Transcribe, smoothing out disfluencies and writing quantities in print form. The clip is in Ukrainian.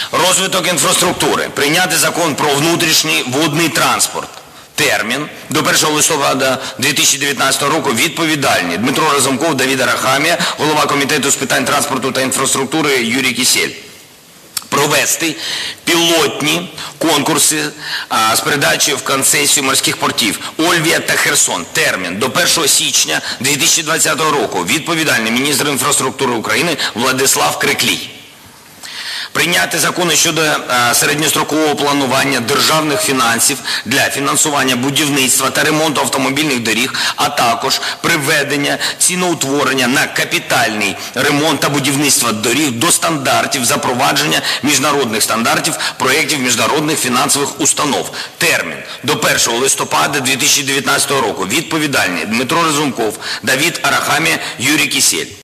Розвиток інфраструктури. Прийняти закон про внутрішній водний транспорт. Термін до 1 листопада 2019 року відповідальні Дмитро Разумков, Давид Арахамія, голова Комітету з питань транспорту та інфраструктури Юрій Кісєль. Провести пілотні конкурси з передачі в концесію морських портів Ольвія та Херсон. Термін до 1 січня 2020 року. Відповідальний міністр інфраструктури України Владислав Криклій. Прийняти закони щодо середньострокового планування державних фінансів для фінансування будівництва та ремонту автомобільних доріг, а також приведення ціноутворення на капітальний ремонт та будівництво доріг до стандартів запровадження міжнародних стандартів проєктів міжнародних фінансових установ. Термін до 1 листопада 2019 року. Відповідальні Дмитро Разумков, Давид Арахамія, Юрій Кісєль.